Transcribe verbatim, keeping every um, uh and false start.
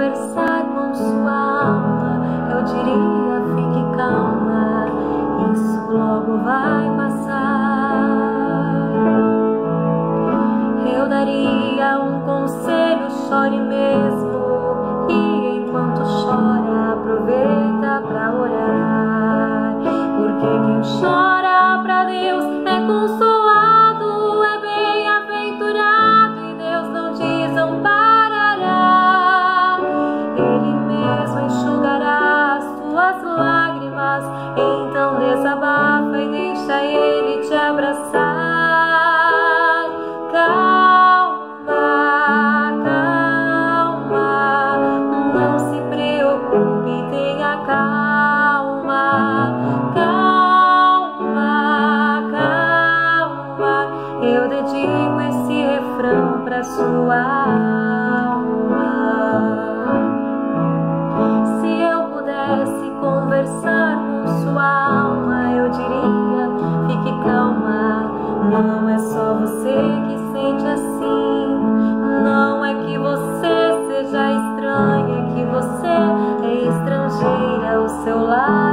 conversar com sua alma, eu diria, fique calma, isso logo vai passar. Eu daria um conselho, chore mesmo, e enquanto chora, aproveita pra orar, porque quem chora pra Deus é consolado, é bem-aventurado, e Deus não desamparará. Ele mesmo enxugará as tuas lágrimas, então desabafa e deixa Ele te abraçar. Calma, calma, não se preocupe, tenha calma. Calma, calma, eu dedico esse refrão pra sua alma. Se eu pudesse conversar com sua alma, eu diria, fique calma, não é só você que sente assim, não é que você seja estranha, é que você é estrangeira ao seu lado.